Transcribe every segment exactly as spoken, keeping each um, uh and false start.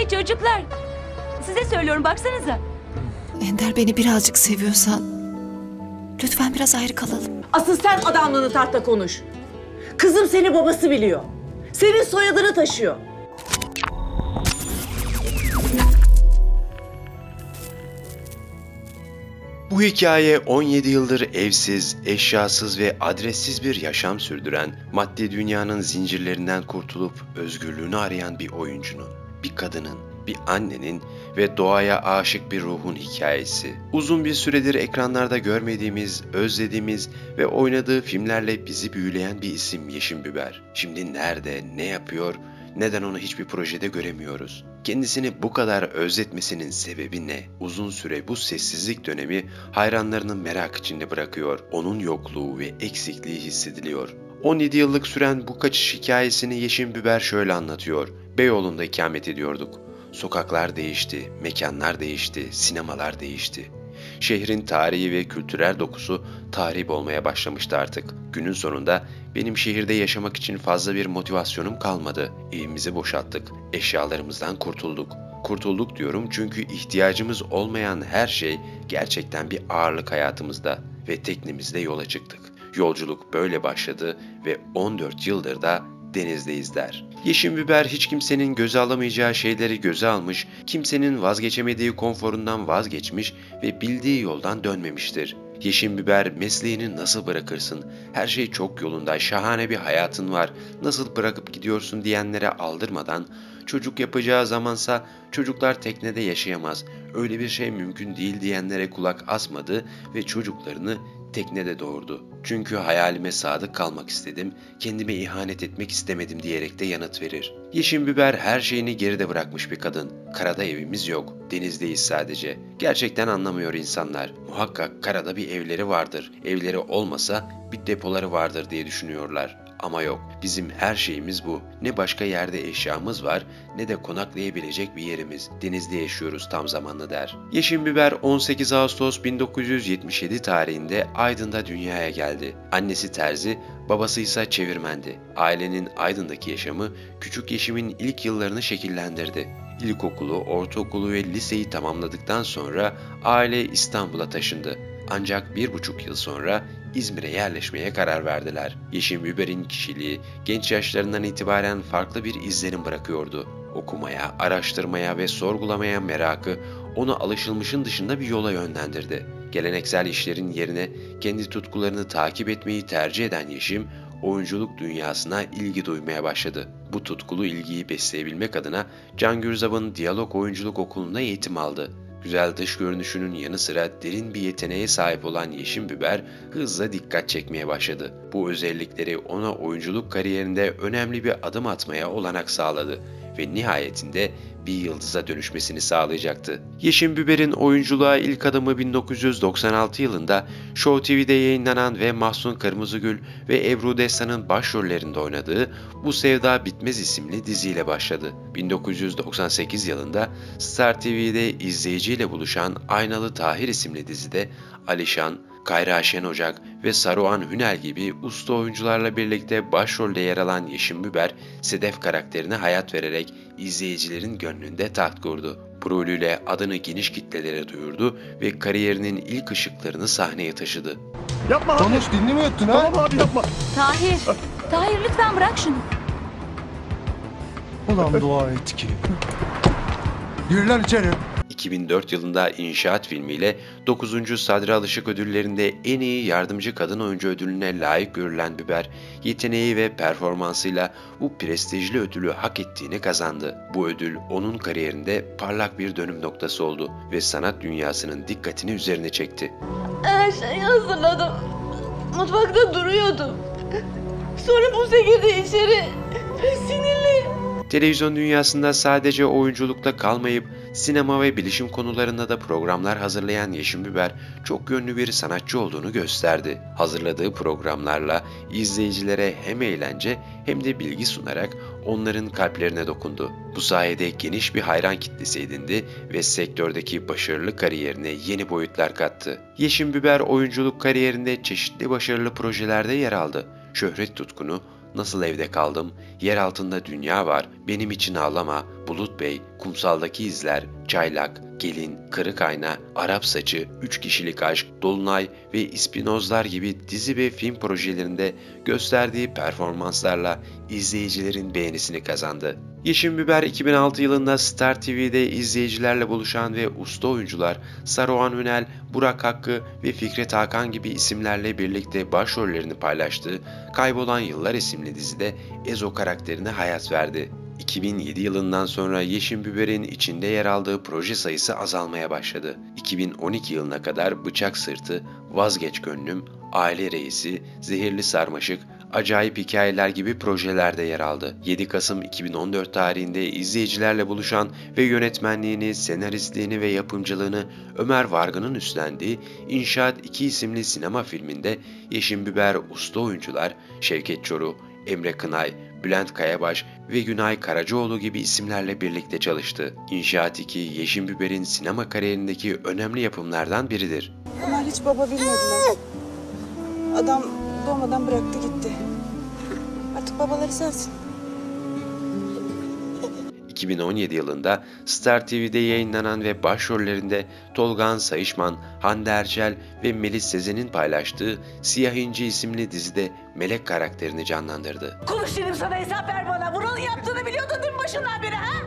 Hey çocuklar, size söylüyorum, baksanıza. Ender, beni birazcık seviyorsan lütfen biraz ayrı kalalım. Asıl sen adamlığını tart da konuş. Kızım seni babası biliyor. Senin soyadını taşıyor. Bu hikaye on yedi yıldır evsiz, eşyasız ve adressiz bir yaşam sürdüren, maddi dünyanın zincirlerinden kurtulup özgürlüğünü arayan bir oyuncunun, bir kadının, bir annenin ve doğaya aşık bir ruhun hikayesi. Uzun bir süredir ekranlarda görmediğimiz, özlediğimiz ve oynadığı filmlerle bizi büyüleyen bir isim Yeşim Biber. Şimdi nerede, ne yapıyor, neden onu hiçbir projede göremiyoruz? Kendisini bu kadar özletmesinin sebebi ne? Uzun süre bu sessizlik dönemi hayranlarının merak içinde bırakıyor. Onun yokluğu ve eksikliği hissediliyor. on yedi yıllık süren bu kaçış hikayesini Yeşim Biber şöyle anlatıyor. Beyoğlu'nda ikamet ediyorduk. Sokaklar değişti, mekanlar değişti, sinemalar değişti. Şehrin tarihi ve kültürel dokusu tahrip olmaya başlamıştı artık. Günün sonunda benim şehirde yaşamak için fazla bir motivasyonum kalmadı. Evimizi boşalttık, eşyalarımızdan kurtulduk. Kurtulduk diyorum çünkü ihtiyacımız olmayan her şey gerçekten bir ağırlık hayatımızda ve teknemizle yola çıktık. Yolculuk böyle başladı ve on dört yıldır da denizdeyiz der. Yeşim Biber hiç kimsenin göze alamayacağı şeyleri göze almış, kimsenin vazgeçemediği konforundan vazgeçmiş ve bildiği yoldan dönmemiştir. Yeşim Biber mesleğini nasıl bırakırsın, her şey çok yolunda, şahane bir hayatın var, nasıl bırakıp gidiyorsun diyenlere aldırmadan, çocuk yapacağı zamansa çocuklar teknede yaşayamaz, öyle bir şey mümkün değil diyenlere kulak asmadı ve çocuklarını teknede doğurdu. Çünkü hayalime sadık kalmak istedim, kendime ihanet etmek istemedim diyerek de yanıt verir. Yeşim Biber her şeyini geride bırakmış bir kadın. Karada evimiz yok, denizdeyiz sadece. Gerçekten anlamıyor insanlar. Muhakkak karada bir evleri vardır. Evleri olmasa bir depoları vardır diye düşünüyorlar. Ama yok, bizim her şeyimiz bu. Ne başka yerde eşyamız var, ne de konaklayabilecek bir yerimiz. Denizde yaşıyoruz tam zamanlı der. Yeşim Biber on sekiz Ağustos bin dokuz yüz yetmiş yedi tarihinde Aydın'da dünyaya geldi. Annesi terzi, babası ise çevirmendi. Ailenin Aydın'daki yaşamı küçük Yeşim'in ilk yıllarını şekillendirdi. İlkokulu, ortaokulu ve liseyi tamamladıktan sonra aile İstanbul'a taşındı. Ancak bir buçuk yıl sonra İzmir'e yerleşmeye karar verdiler. Yeşim Biber'in kişiliği genç yaşlarından itibaren farklı bir izlenim bırakıyordu. Okumaya, araştırmaya ve sorgulamaya merakı onu alışılmışın dışında bir yola yönlendirdi. Geleneksel işlerin yerine kendi tutkularını takip etmeyi tercih eden Yeşim, oyunculuk dünyasına ilgi duymaya başladı. Bu tutkulu ilgiyi besleyebilmek adına Can Gürzap'ın Diyalog Oyunculuk Okulu'nda eğitim aldı. Güzel dış görünüşünün yanı sıra derin bir yeteneğe sahip olan Yeşim Biber hızla dikkat çekmeye başladı. Bu özellikleri ona oyunculuk kariyerinde önemli bir adım atmaya olanak sağladı ve nihayetinde bir yıldıza dönüşmesini sağlayacaktı. Yeşim Biber'in oyunculuğa ilk adımı bin dokuz yüz doksan altı yılında Show T V'de yayınlanan ve Mahsun Kırmızıgül ve Ebru Destan'ın başrollerinde oynadığı Bu Sevda Bitmez isimli diziyle başladı. bin dokuz yüz doksan sekiz yılında Star T V'de izleyiciyle buluşan Aynalı Tahir isimli dizide Alişan, Kayra Şenocak ve Saruhan Hünel gibi usta oyuncularla birlikte başrolde yer alan Yeşim Biber, Sedef karakterine hayat vererek izleyicilerin gönlünde taht kurdu. Bu rolüyle adını geniş kitlelere duyurdu ve kariyerinin ilk ışıklarını sahneye taşıdı. Yapma abi. Konuş, dinlemiyorsun ha? Tamam abi yapma. Tahir, Tahir lütfen bırak şunu. Ulan dua et ki. Gir lan içeri. iki bin dört yılında İnşaat filmiyle dokuzuncu Sadri Alışık ödüllerinde en iyi yardımcı kadın oyuncu ödülüne layık görülen Biber, yeteneği ve performansıyla bu prestijli ödülü hak ettiğini kazandı. Bu ödül onun kariyerinde parlak bir dönüm noktası oldu ve sanat dünyasının dikkatini üzerine çekti. Her şeyi hazırladım. Mutfakta duruyordum. Sonra Buse girdi içeri. Sinirli. Televizyon dünyasında sadece oyunculukla kalmayıp sinema ve bilişim konularında da programlar hazırlayan Yeşim Biber çok yönlü bir sanatçı olduğunu gösterdi. Hazırladığı programlarla izleyicilere hem eğlence hem de bilgi sunarak onların kalplerine dokundu. Bu sayede geniş bir hayran kitlesi edindi ve sektördeki başarılı kariyerine yeni boyutlar kattı. Yeşim Biber oyunculuk kariyerinde çeşitli başarılı projelerde yer aldı. Şöhret Tutkunu, Nasıl Evde Kaldım, Yer Altında Dünya Var, Benim İçin Ağlama, Bulut Bey, Kumsaldaki İzler, Çaylak, Gelin, Kırık Ayna, Arap Saçı, Üç Kişilik Aşk, Dolunay ve İspinozlar gibi dizi ve film projelerinde gösterdiği performanslarla izleyicilerin beğenisini kazandı. Yeşim Biber iki bin altı yılında Star T V'de izleyicilerle buluşan ve usta oyuncular Saruhan Ünel, Burak Hakkı ve Fikret Hakan gibi isimlerle birlikte başrollerini paylaştığı Kaybolan Yıllar isimli dizide Ezo karakterine hayat verdi. iki bin yedi yılından sonra Yeşim Biber'in içinde yer aldığı proje sayısı azalmaya başladı. iki bin on iki yılına kadar Bıçak Sırtı, Vazgeç Gönlüm, Aile Reisi, Zehirli Sarmaşık, Acayip Hikayeler gibi projelerde yer aldı. yedi Kasım iki bin on dört tarihinde izleyicilerle buluşan ve yönetmenliğini, senaristliğini ve yapımcılığını Ömer Vargın'ın üstlendiği İnşaat iki isimli sinema filminde Yeşim Biber usta oyuncular Şevket Çoruh, Emre Kınay, Bülent Kayabaş ve Günay Karacaoğlu gibi isimlerle birlikte çalıştı. İnşaat iki, Yeşim Biber'in sinema kariyerindeki önemli yapımlardan biridir. Ömer hiç baba bilmediler. Adam doğmadan bıraktı gitti. Artık babaları sensin. iki bin on yedi yılında Star T V'de yayınlanan ve başrollerinde Tolgan Sayışman, Hande Erçel ve Melis Sezen'in paylaştığı Siyah İnci isimli dizide Melek karakterini canlandırdı. Konuş dedim sana, hesap ver bana. Bunun yaptığını biliyordun değil mi başından beri ha?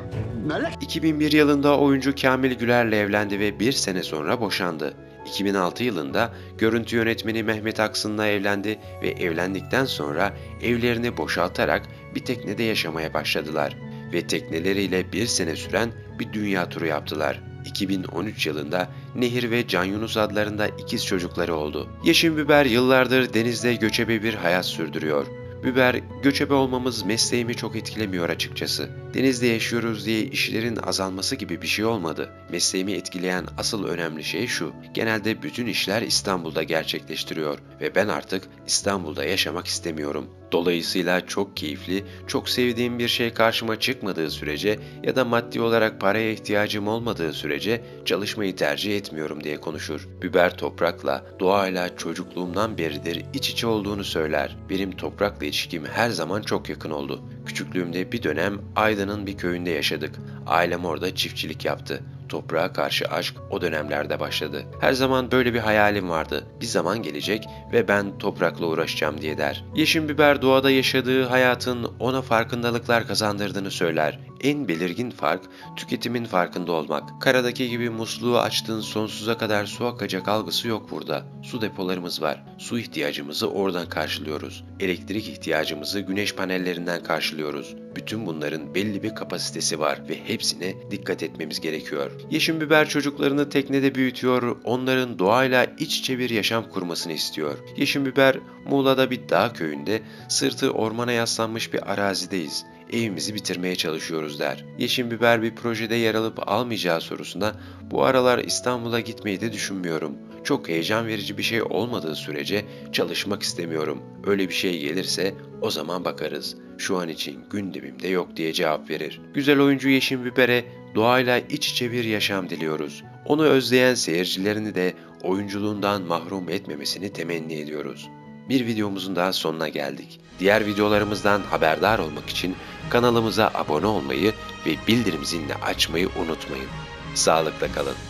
iki bin bir yılında oyuncu Kamil Güler'le evlendi ve bir sene sonra boşandı. iki bin altı yılında görüntü yönetmeni Mehmet Aksın'la evlendi ve evlendikten sonra evlerini boşaltarak bir teknede yaşamaya başladılar ve tekneleriyle bir sene süren bir dünya turu yaptılar. iki bin on üç yılında Nehir ve Can Yunus adlarında ikiz çocukları oldu. Yeşim Biber yıllardır denizde göçebe bir hayat sürdürüyor. Biber, göçebe olmamız mesleğimi çok etkilemiyor açıkçası. Denizde yaşıyoruz diye işlerin azalması gibi bir şey olmadı. Mesleğimi etkileyen asıl önemli şey şu: genelde bütün işler İstanbul'da gerçekleştiriyor ve ben artık İstanbul'da yaşamak istemiyorum. Dolayısıyla çok keyifli, çok sevdiğim bir şey karşıma çıkmadığı sürece ya da maddi olarak paraya ihtiyacım olmadığı sürece çalışmayı tercih etmiyorum diye konuşur. Biber toprakla, doğayla çocukluğumdan beridir iç içe olduğunu söyler. Benim toprakla ilişkim her zaman çok yakın oldu. Küçüklüğümde bir dönem Aydın'ın bir köyünde yaşadık. Ailem orada çiftçilik yaptı. Toprağa karşı aşk o dönemlerde başladı. Her zaman böyle bir hayalim vardı. Bir zaman gelecek ve ben toprakla uğraşacağım diye der. Yeşim Biber doğada yaşadığı hayatın ona farkındalıklar kazandırdığını söyler. En belirgin fark tüketimin farkında olmak. Karadaki gibi musluğu açtığın sonsuza kadar su akacak algısı yok burada. Su depolarımız var. Su ihtiyacımızı oradan karşılıyoruz. Elektrik ihtiyacımızı güneş panellerinden karşılıyoruz. Bütün bunların belli bir kapasitesi var ve hepsine dikkat etmemiz gerekiyor. Yeşim Biber çocuklarını teknede büyütüyor, onların doğayla iç içe bir yaşam kurmasını istiyor. Yeşim Biber, Muğla'da bir dağ köyünde, sırtı ormana yaslanmış bir arazideyiz. Evimizi bitirmeye çalışıyoruz der. Yeşim Biber bir projede yer alıp almayacağı sorusuna, bu aralar İstanbul'a gitmeyi de düşünmüyorum. Çok heyecan verici bir şey olmadığı sürece çalışmak istemiyorum. Öyle bir şey gelirse o zaman bakarız. Şu an için gündemimde yok diye cevap verir. Güzel oyuncu Yeşim Biber'e doğayla iç içe bir yaşam diliyoruz. Onu özleyen seyircilerini de oyunculuğundan mahrum etmemesini temenni ediyoruz. Bir videomuzun daha sonuna geldik. Diğer videolarımızdan haberdar olmak için kanalımıza abone olmayı ve bildirim zilini açmayı unutmayın. Sağlıkla kalın.